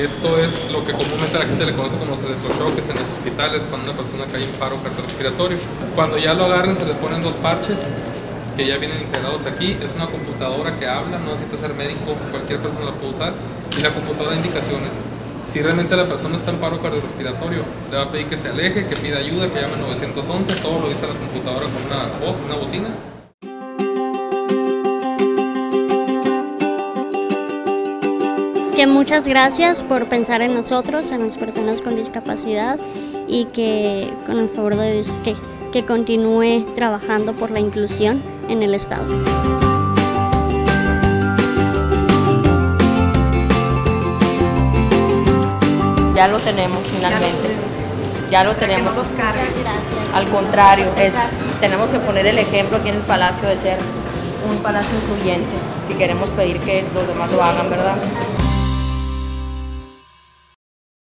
Esto es lo que comúnmente la gente le conoce como los electrochoques en los hospitales cuando una persona cae en paro cardiorrespiratorio. Cuando ya lo agarren se le ponen 2 parches que ya vienen integrados aquí. Es una computadora que habla, no necesita ser médico, cualquier persona la puede usar. Y la computadora da indicaciones. Si realmente la persona está en paro cardiorrespiratorio, le va a pedir que se aleje, que pida ayuda, que llame 911, todo lo dice la computadora con una voz, una bocina. Que muchas gracias por pensar en nosotros, en las personas con discapacidad, y que con el favor de Dios que continúe trabajando por la inclusión en el Estado. Ya lo tenemos finalmente, ya lo tenemos. Al contrario, tenemos que poner el ejemplo aquí en el Palacio de ser un palacio incluyente, si queremos pedir que los demás lo hagan, ¿verdad?